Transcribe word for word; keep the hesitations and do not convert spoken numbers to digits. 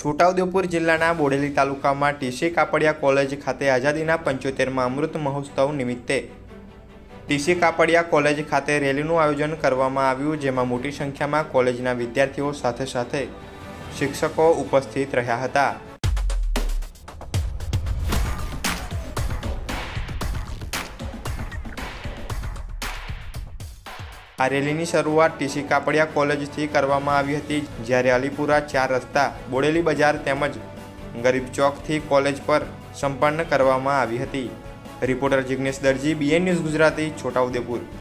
છોટાઉદેપુર જિલ્લાના બોડેલી તાલુકામાં TC Kapadia college ખાતે આઝાદીના પંચોતેરમાં અમૃત મહોત્સવ નિમિત્તે ટીસી કાપડિયા કોલેજ ખાતે રેલીનું આયોજન કરવામાં આવ્યું, જેમાં મોટી સંખ્યામાં કોલેજના વિદ્યાર્થીઓ સાથે સાથે શિક્ષકો ઉપસ્થિત રહ્યા હતા। આ રેલીની શરૂઆત ટીસી કાપડિયા કોલેજથી કરવામાં આવી હતી, જ્યારે અલીપુરા ચાર રસ્તા, બોડેલી બજાર તેમજ ગરીબ ચોકથી કોલેજ પર સંપન્ન કરવામાં આવી હતી। Reporter Jignesh Darji, BN news Gujarati, Chhota Udepur.